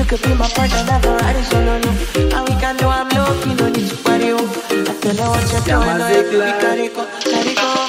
could be my partner, never ride it solo, no. And we can do I'm low-key, no need to party, oh. I tell her what you're doing, no, we carry go, carry go.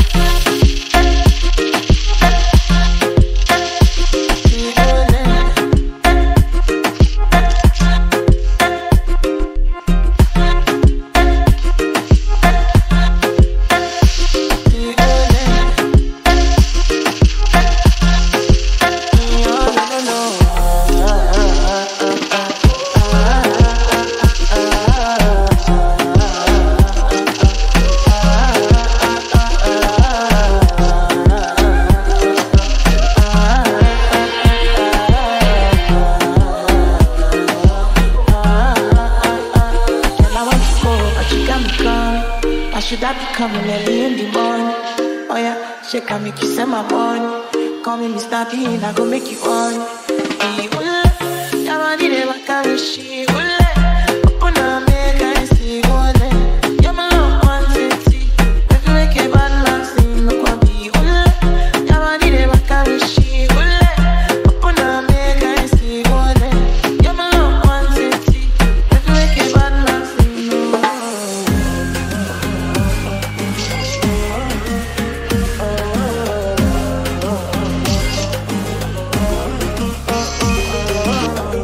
Should I be coming early in the morning? Oh yeah, she can make you send my money. Call me Mr. Bean, I go make you on. Hey, yeah, man, never carry shit.